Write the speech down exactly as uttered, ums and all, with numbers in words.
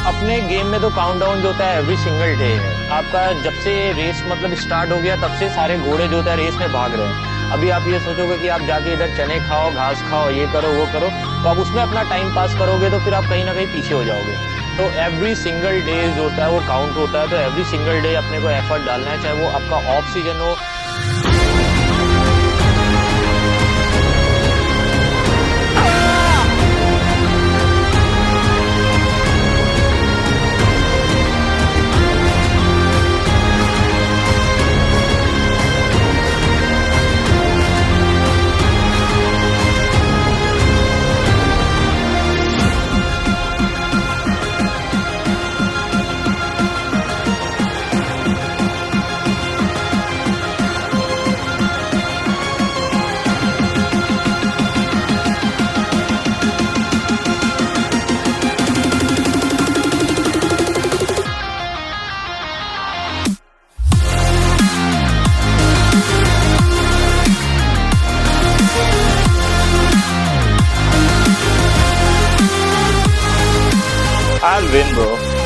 अपने गेम में तो काउंटडाउन जो होता है एवरी सिंगल डे है आपका। जब से रेस मतलब स्टार्ट हो गया तब से सारे घोड़े जो होता है रेस में भाग रहे हैं। अभी आप ये सोचोगे कि आप जाके इधर चने खाओ, घास खाओ, ये करो वो करो, तो आप उसमें अपना टाइम पास करोगे तो फिर आप कहीं ना कहीं पीछे हो जाओगे। तो एवरी सिंगल डे जो होता है वो काउंट होता है। तो एवरी सिंगल डे अपने को एफर्ट डालना है, चाहे वो आपका ऑफ सीजन हो। I'll win, bro.